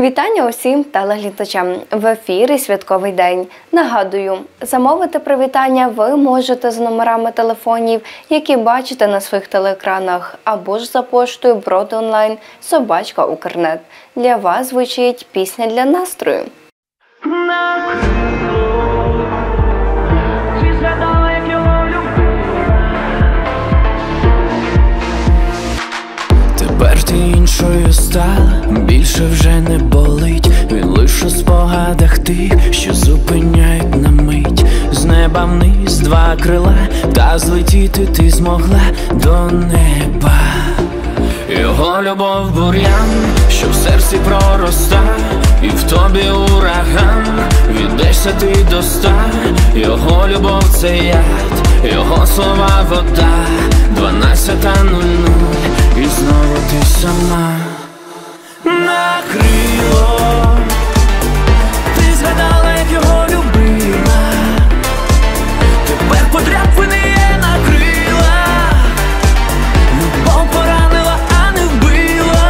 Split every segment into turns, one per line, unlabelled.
Вітання усім телеглядачам! В ефірі «Святковий день». Нагадую, замовити привітання ви можете за номерами телефонів, які бачите на своїх телеекранах, або ж за поштою Брод-онлайн @Укрнет. Для вас звучить пісня для настрою.
Тепер ти іншою стала, більше вже не болить. Він лише у спогадах тих, що зупиняють на мить. З неба вниз два крила, та злетіти ти змогла до неба. Його любов бур'ян, що в серці проростає, і в тобі ураган, віддашся ти до ста. Його любов це яд, його слова вода. 12:00, і знову ти сама. Накрило, ти згадала, як його любила. Тепер подряпини є на крила. Любов поранила, а не вбила.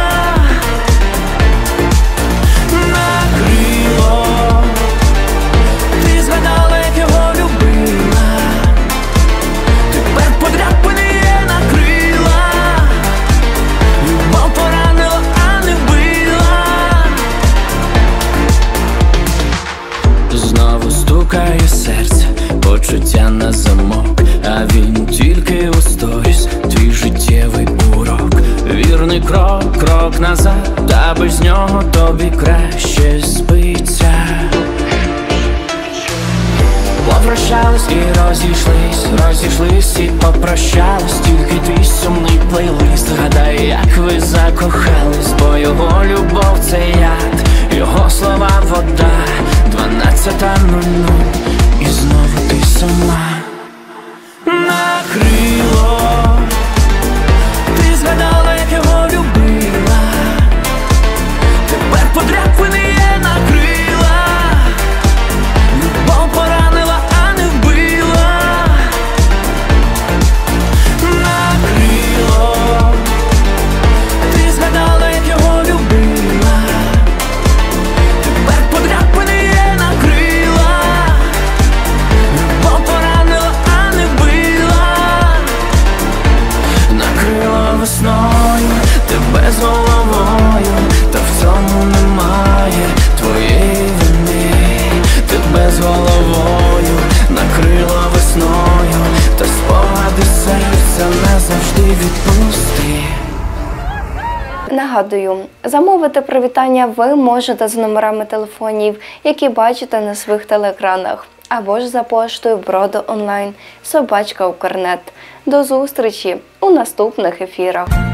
Накрило, ти згадала, як його любила. Тепер подряпини є на крила. Любов поранила, а не вбила. Знову стукає серце, почуття на замок, а він тільки у сторіс, твій життєвий урок. Вірний крок, крок назад, та без нього тобі краще спиться. Попрощались і розійшлись і попрощались. Тільки твій сумний плейлист згадай, як ви закохались. Бо його любов це яд, його слова вода. 12:00, і знову ти сама. Накрило, ти згадала, як його любила. Тепер подряпини є на крила. Любов поранила, а не вбила. Накрило, ти згадала, як його любила. Тепер подряпини є на крила. Любов поранила, а не вбила. Накрила весною тебе з головою, та в цьому немає твоєї вини. Тебе з головою накрила весною, та спогади серця не завжди відпусти.
Нагадую, замовити привітання ви можете за номерами телефонів, які бачите на своїх телеекранах, або ж за поштою Брод-онлайн @Укрнет. До зустрічі у наступних ефірах.